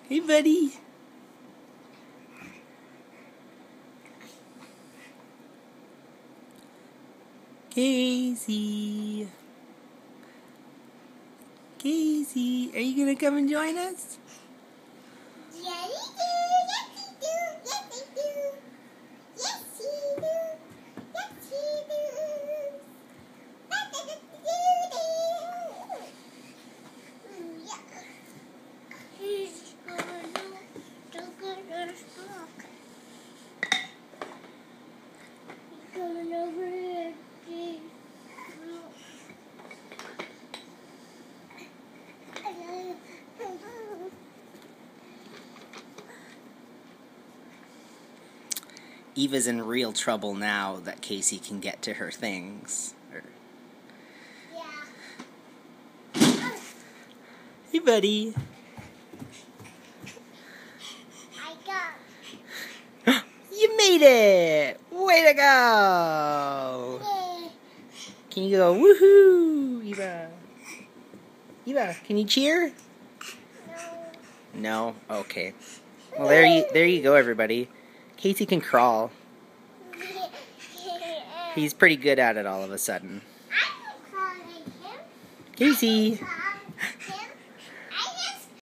Hey, buddy. Casey. Casey, are you gonna come and join us? Yes, he do. Yes, he do. Yes, he do. Yes, he do. He's gonna look at us book. He's gonna read this book. Eva's in real trouble now that Casey can get to her things. Yeah. Hey, buddy. I got. You made it! Way to go! Yeah. Can you go, woohoo, Eva? Eva, can you cheer? No. No? Okay. Well, there you go, everybody. Casey can crawl. He's pretty good at it all of a sudden. I'm calling him. Casey!